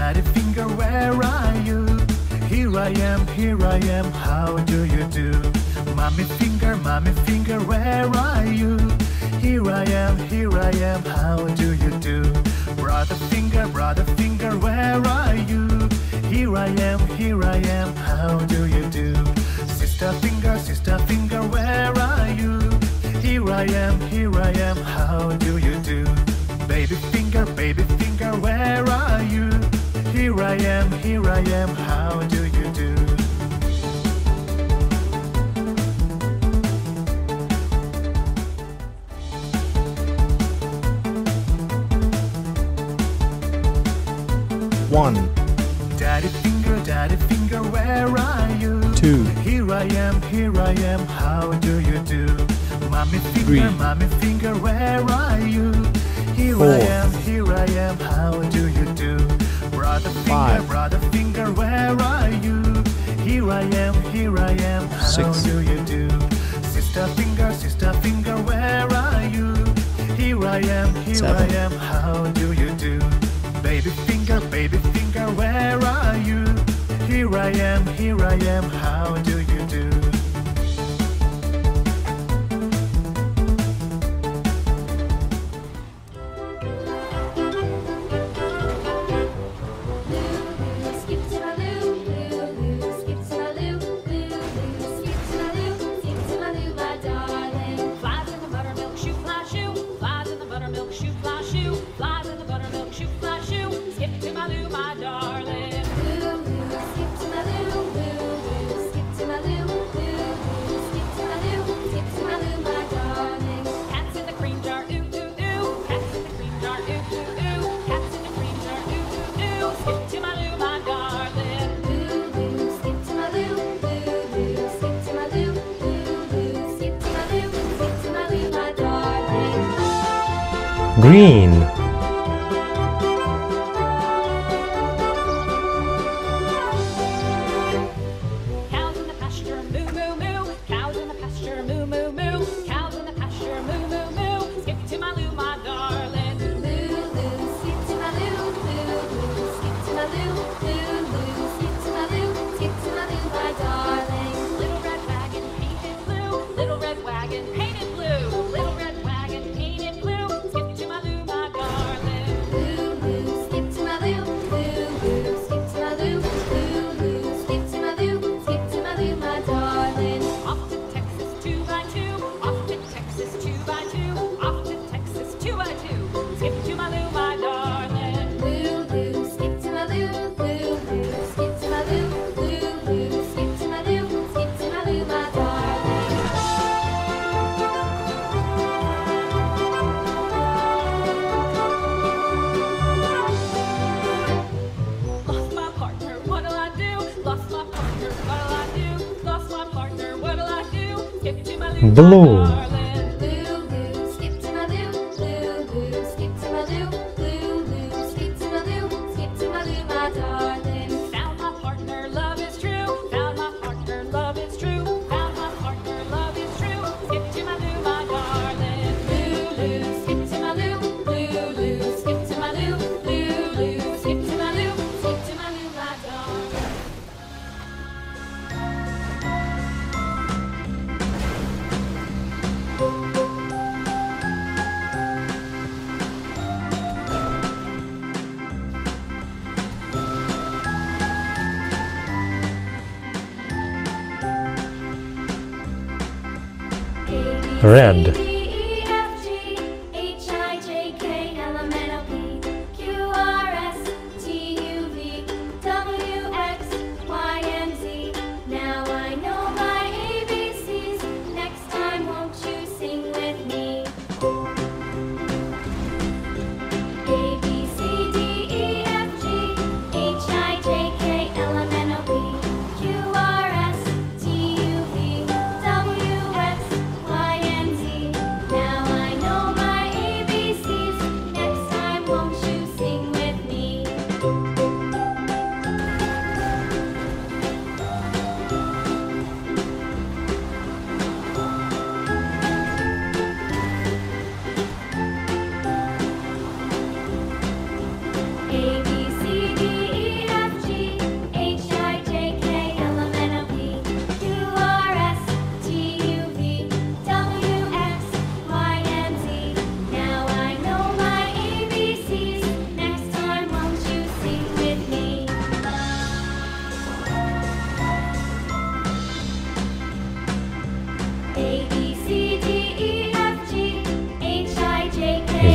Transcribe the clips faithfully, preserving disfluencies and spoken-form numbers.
Daddy finger, where are you? Here I am, here I am, how do you do? Mommy finger, mommy finger, where are you? Here I am, here I am, how do you do? Brother finger, brother finger, where are you? Here I am, here I am, how do you do? Sister finger, sister finger, where are you? Here I am, here I am, how do you do? Baby finger, baby finger, where are you? Here I am, here I am, how do you do? One. Daddy finger, daddy finger, where are you? Two. Here I am, here I am, how do you do? Mommy finger, Three. mommy finger, where are you? Here Four. I am, here I am, how do you do? Brother finger, Five. brother finger, where are you? Here I am, here I am, how Six. do you do? Sister finger, sister finger, where are you? Here I am, here Seven. I am, how do you do? Baby finger, baby finger, where are you? Here I am, here I am, how do you do? Green. Cows in the pasture, moo moo moo. Cows in the pasture, moo moo moo. Cows in the pasture, moo moo moo. Skip to my loo, my darling. Loo loo, skip to my loo, loo loo. Skip to my loo, loo loo. Skip to my loo, skip to my loo, my darling. Little red wagon painted blue. Little red wagon painted blue. Little red wagon painted blue. Skip to my loo, my darling. Loo loo, skip to my loo, loo loo. Skip to my loo, loo loo. Skip to my loo, skip to my loo, my darling. Off to Texas two by two. Off to Texas two by two. Off to Texas two by two. Skip to my loo, my darling. Loo loo, skip to my loo, loo loo. Skip to my loo, loo loo. Skip to my loo, skip to my loo, my darling. Lost my partner, what'll I do? Lost my partner, what'll I do? Lost my partner, what'll I do? Skip to my loo, Blue. my darling. Loo loo, skip to my loo, loo loo. Skip to my loo, loo loo. Skip to my loo, skip to my loo, my darling. Found my partner, love is true. Found my partner, love is true. Found my partner, love is true. Skip to my loo, my darling. Loo loo, skip to my loo, loo loo. Skip to my loo, loo loo. Skip to my loo, skip to my loo, my darling. Red.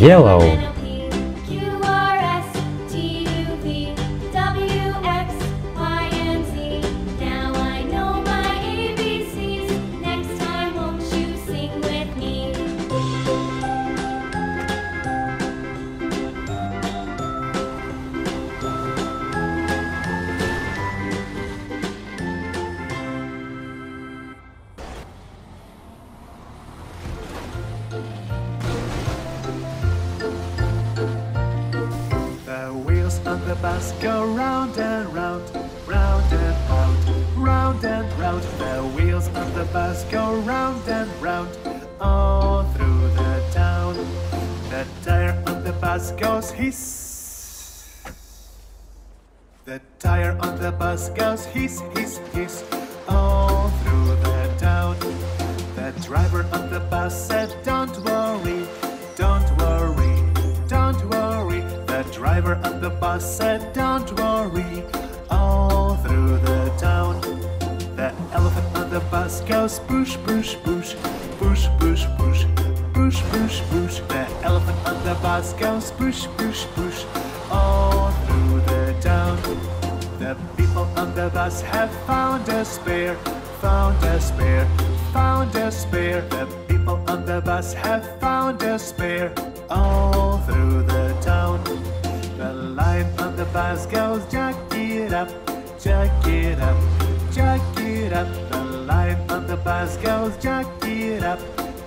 Yellow. Q R S T U V W X Y and Z. Now I know my A B Cs. Next time won't you sing with me? The wheels on the bus go round and round, round and round, round and round. The wheels on the bus go round and round, all through the town. The tire on the bus goes hiss. The tire on the bus goes hiss, hiss, hiss, all through the town. The driver on the bus said, "Don't worry, don't worry, don't worry." The driver on the bus said, "Don't worry," all through the town. The elephant on the bus goes push, push, push, push, push, push, push, push, push. The elephant on the bus goes push, push, push, all through the town. The people on the bus have found a spare, found a spare, found a spare. The people on the bus have found a spare, all through the town. The lion on the bus goes jack it up, jack it up, jack it up. The lion on the bus goes jack it up,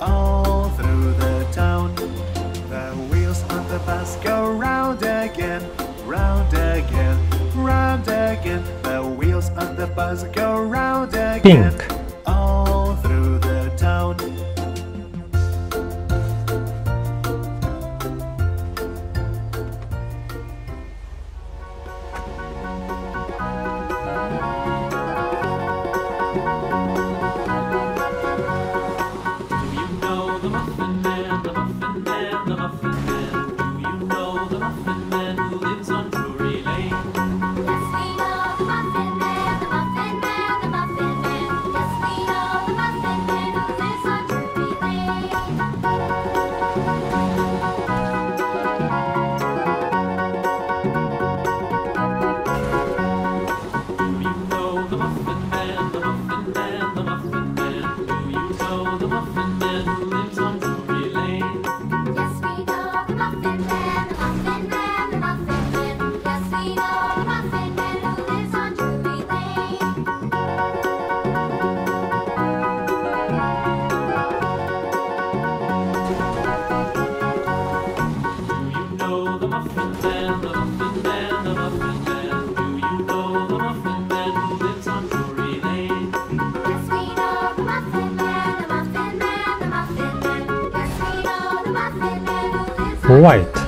all through the town. The wheels on the bus go round again, round again, round again. The wheels on the bus go round again, Pink. all through the town. White.